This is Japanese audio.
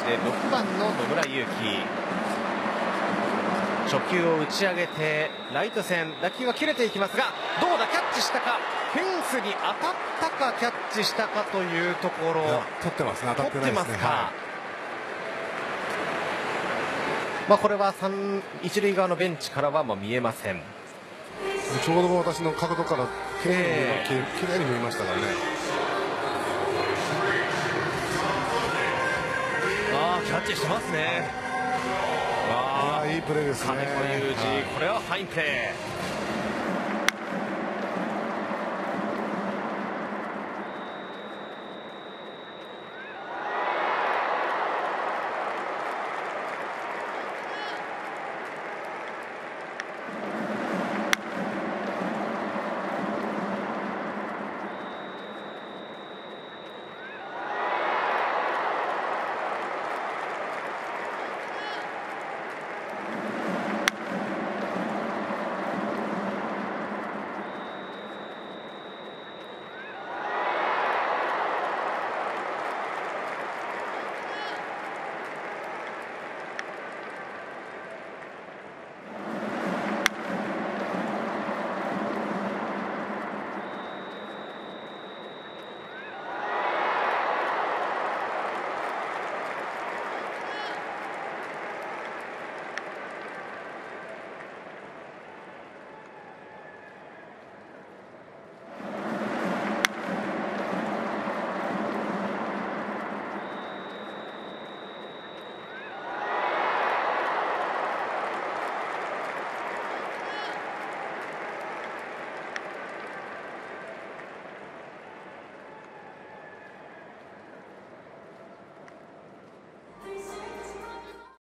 チで6番の野村祐希。初球を打ち上げてライト線、打球は切れていきますが、どうだ、キャッチしたか、フェンスに当たったかキャッチしたかというところ。 取ってますね、当たってないですね。 取ってますか。これは一塁側のベンチからは見えません。 ちょうど私の角度からきれいに見えましたからね。 キャッチしますね。 いいプレーですね。 金子裕二、これはファインプレー。